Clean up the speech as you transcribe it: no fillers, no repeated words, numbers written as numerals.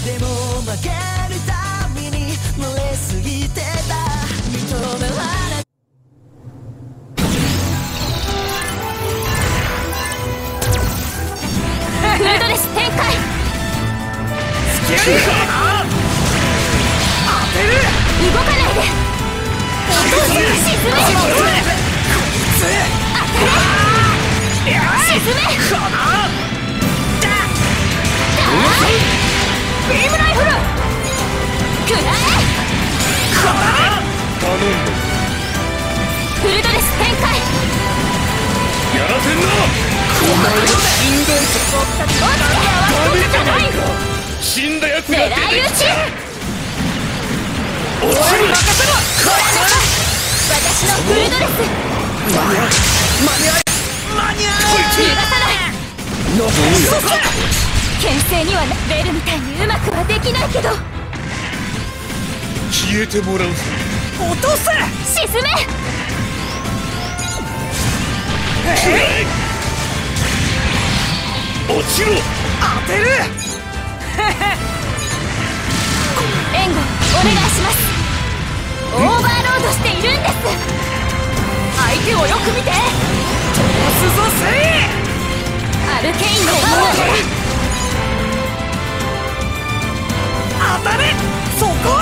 でも負けるたびに慣れすぎてた認められフードレス展開つけるかな。当てる。 動かないで沈めこいつ沈めかな。 ビームライフルくらえかな。頼んだ。 フルドレス展開やらせんな。この人間ダメじゃない死んだやつが狙出てい撃ちきた。落ちる。 私のフルドレス間に合う。 逃がさないどうや。 牽制にはなベルみたいにうまくはできないけど消えてもらうぞ。 落とせ沈め落ちろ。当てる。 援護お願いします。オーバーロードしているんです相手をよく見て通すぞせい。 アルケインのパワーで当たれ。そこ。